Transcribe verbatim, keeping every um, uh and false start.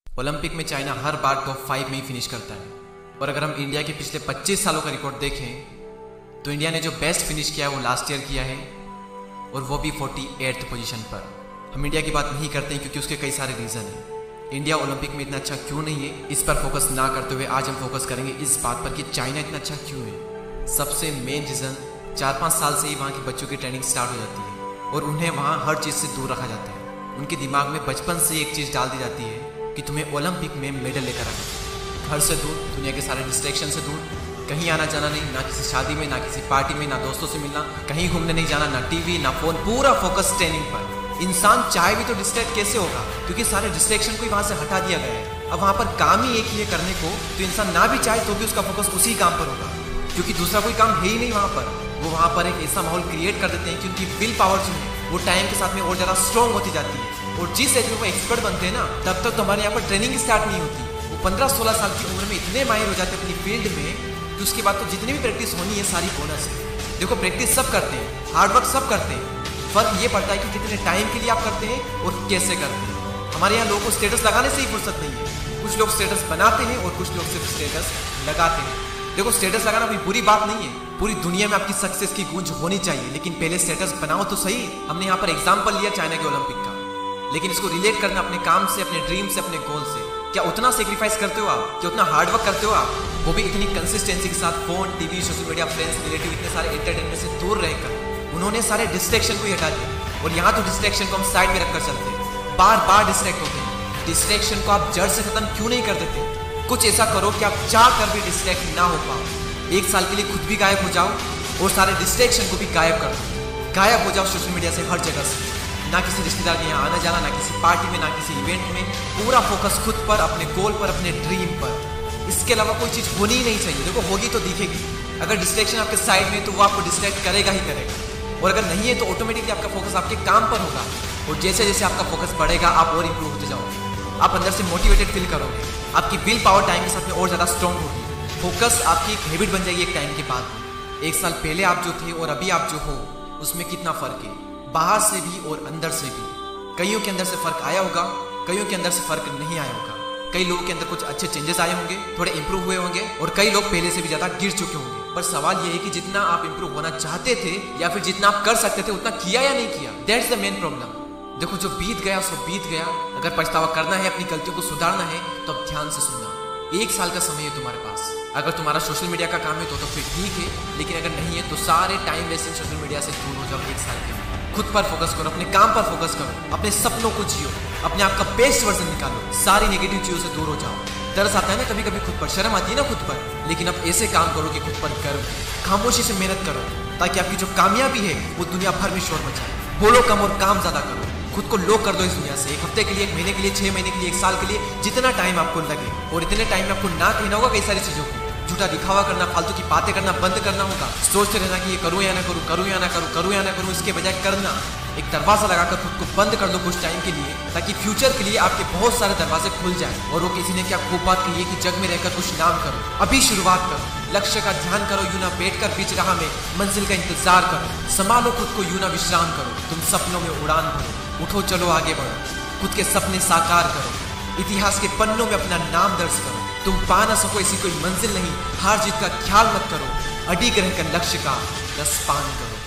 Olympic में China हर बार टॉप फाइव में ही फिनिश करता है। और अगर हम इंडिया के पिछले पच्चीस सालों का रिकॉर्ड देखें तो इंडिया ने जो बेस्ट फिनिश किया है वो लास्ट ईयर किया है, और वो भी फोर्टी एट्थ पोजीशन पर। हम इंडिया की बात नहीं करते हैं क्योंकि उसके कई सारे रीज़न हैं। इंडिया ओलंपिक में इतना अच्छा क्यों नहीं है, इस पर फोकस ना करते हुए आज हम फोकस करेंगे इस बात पर कि चाइना इतना अच्छा क्यों है। सबसे मेन रीज़न, चार पाँच साल से ही वहाँ के बच्चों की ट्रेनिंग स्टार्ट हो जाती है और उन्हें वहाँ हर चीज़ से दूर रखा जाता है। उनके दिमाग में बचपन से एक चीज़ डाल दी जाती है कि तुम्हें ओलंपिक में मेडल लेकर आना। घर से दूर, दुनिया के सारे डिस्ट्रैक्शन से दूर, कहीं आना जाना नहीं, ना किसी शादी में, ना किसी पार्टी में, ना दोस्तों से मिलना, कहीं घूमने नहीं जाना, ना टीवी, ना फोन, पूरा फोकस ट्रेनिंग पर। इंसान चाहे भी तो डिस्ट्रैक्ट कैसे होगा, क्योंकि सारे डिस्ट्रैक्शन को ही वहाँ से हटा दिया गया है। अब वहाँ पर काम ही एक ही है करने को, तो इंसान ना भी चाहे तो भी उसका फोकस उसी काम पर होगा, क्योंकि दूसरा कोई काम है ही नहीं वहाँ पर। वो वहाँ पर एक ऐसा माहौल क्रिएट कर देते हैं कि उनकी विल पावर जो है वो टाइम के साथ में और ज़्यादा स्ट्रॉन्ग होती जाती है। और जिस एज में वो एक्सपर्ट बनते हैं ना, तब तक तो हमारे यहाँ पर ट्रेनिंग स्टार्ट नहीं होती। वो पंद्रह सोलह साल की उम्र में इतने माहिर हो जाते हैं अपनी फील्ड में कि उसके बाद तो जितनी भी प्रैक्टिस होनी है सारी बोनस है। देखो, प्रैक्टिस सब करते हैं, हार्डवर्क सब करते हैं, फर्क ये पड़ता है कि कितने टाइम के लिए आप करते हैं और कैसे करते हैं। हमारे यहाँ लोगों को स्टेटस लगाने से ही फुर्सत नहीं है। कुछ लोग स्टेटस बनाते हैं और कुछ लोग सिर्फ स्टेटस लगाते हैं। देखो, स्टेटस लगाना कोई बुरी बात नहीं है, पूरी दुनिया में आपकी सक्सेस की गूंज होनी चाहिए, लेकिन पहले स्टेटस बनाओ तो सही। हमने यहाँ पर एग्जाम्पल लिया चाइना के ओलंपिक का, लेकिन इसको रिलेट करना अपने काम से, अपने ड्रीम से, अपने गोल से। क्या उतना सेक्रीफाइस करते हो आप? क्या उतना हार्डवर्क करते हो आप? वो भी इतनी कंसिस्टेंसी के साथ, phone, TV, social media, friends, relative, इतने सारे एंटरटेनमेंट से दूर रहकर उन्होंने सारे डिस्ट्रैक्शन को ही हटा दिया। और यहाँ तो डिस्ट्रैक्शन को हम साइड में रखकर चलते हैं, बार बार डिस्ट्रैक्ट होते हैं। डिस्ट्रैक्शन को आप जड़ से खत्म क्यों नहीं कर देते? कुछ ऐसा करो कि आप चाह कर भी डिस्ट्रैक्ट ना हो पाओ। एक साल के लिए खुद भी गायब हो जाओ और सारे डिस्ट्रैक्शन को भी गायब कर दो। गायब हो जाओ सोशल मीडिया से, हर जगह से। ना किसी रिश्तेदार के यहाँ आना जाना, ना किसी पार्टी में, ना किसी इवेंट में। पूरा फोकस खुद पर, अपने गोल पर, अपने ड्रीम पर। इसके अलावा कोई चीज़ होनी ही नहीं चाहिए। देखो, होगी तो दिखेगी। अगर डिस्ट्रैक्शन आपके साइड में तो वो आपको डिस्ट्रैक्ट करेगा ही करेगा, और अगर नहीं है तो ऑटोमेटिकली आपका फोकस आपके काम पर होगा। और जैसे जैसे आपका फोकस बढ़ेगा आप और इंप्रूव होते जाओगे, आप अंदर से मोटिवेटेड फील करोगे, आपकी विल पावर टाइम के साथ में और ज़्यादा स्ट्रॉन्ग होगी। फोकस आपकी एक हैबिट बन जाएगी एक टाइम के बाद। एक साल पहले आप जो थे और अभी आप जो हो, उसमें कितना फ़र्क है, बाहर से भी और अंदर से भी। कईयों के अंदर से फ़र्क आया होगा, कईयों के अंदर से फ़र्क नहीं आया होगा। कई लोगों के अंदर कुछ अच्छे चेंजेस आए होंगे, थोड़े इंप्रूव हुए होंगे, और कई लोग पहले से भी ज़्यादा गिर चुके होंगे। पर सवाल यह है कि जितना आप इंप्रूव होना चाहते थे या फिर जितना आप कर सकते थे उतना किया या नहीं किया। That's the main problem. देखो, जो बीत गया सो बीत गया। अगर पछतावा करना है, अपनी गलतियों को सुधारना है, तो अब ध्यान से सुनना। एक साल का समय है तुम्हारे पास। अगर तुम्हारा सोशल मीडिया का काम है तो तो फिर ठीक है, लेकिन अगर नहीं है तो सारे टाइम वेस्टिंग सोशल मीडिया से दूर हो जाओ एक साल के लिए। खुद पर फोकस करो, अपने काम पर फोकस करो, अपने सपनों को जियो, अपने आप का बेस्ट वर्जन निकालो, सारी नेगेटिव चीज़ों से दूर हो जाओ। तरस आता है ना कभी कभी खुद पर, शर्म आती है ना खुद पर, लेकिन अब ऐसे काम करो कि खुद पर गर्व, खामोशी से मेहनत करो, ताकि आपकी जो कामयाबी है वो दुनिया भर में शोर मचाए। बोलो कम और काम ज़्यादा करो। खुद को लो कर दो इस दुनिया से। एक हफ्ते के लिए, एक महीने के लिए, छह महीने के लिए, एक साल के लिए, जितना टाइम आपको लगे। और इतने टाइम में आपको ना कहना होगा कई सारी चीज़ों को। झूठा दिखावा करना, फालतू की बातें करना बंद करना होगा। सोचते रहना कि ये करूँ या ना करूँ, करूँ या ना करूँ, करूँ या ना करूँ, इसके बजाय करना। एक दरवाजा लगाकर खुद को बंद कर दो कुछ टाइम के लिए, ताकि फ्यूचर के लिए आपके बहुत सारे दरवाजे खुल जाए। और वो किसी ने क्या खूब बात कही है कि जग में रहकर कुछ नाम करो। अभी शुरुआत करो, लक्ष्य का ध्यान करो, यूं ना बैठकर बीच राह में मंजिल का इंतजार करो। संभालो खुद को, यूं ना विश्राम करो। तुम सपनों में उड़ान भरो, उठो चलो आगे बढ़ो, खुद के सपने साकार करो, इतिहास के पन्नों में अपना नाम दर्ज करो। तुम पा ना सको ऐसी कोई मंजिल नहीं, हार जीत का ख्याल मत करो, अडिग रहकर लक्ष्य का रस पान करो।